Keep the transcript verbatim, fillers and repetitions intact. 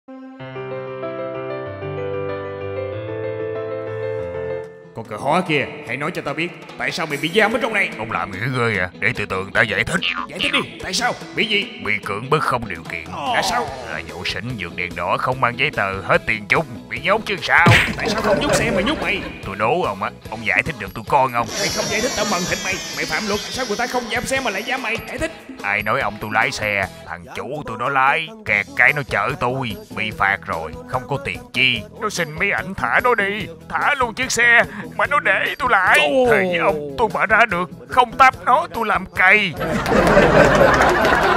Con cờ hóa kia, hãy nói cho tao biết tại sao mày bị giam ở trong này. Ông làm nghĩ ghê à? Để từ từ ta giải thích. Giải thích đi, tại sao? Bị gì? Bị cưỡng bức không điều kiện. Là sao? Là vụ xỉn vượt đèn đỏ không mang giấy tờ, hết tiền chung, bị nhốt chứ sao? Tại sao không nhốt xe mà nhốt mày? Tôi đố ông á, ông giải thích được tụi con không? Mày không giải thích tao mần thịt mày. Mày phạm luật, sao người ta không giam xe mà lại giam mày? Giải thích. Ai nói ông tôi lái xe? Thằng chủ tôi nó lái, kẹt cái nó chở tôi, bị phạt rồi, không có tiền chi. Nó xin mấy ảnh thả nó đi, thả luôn chiếc xe mà nó để tôi lại. Thề với ông, tôi mà ra được không tắp nó tôi làm cày.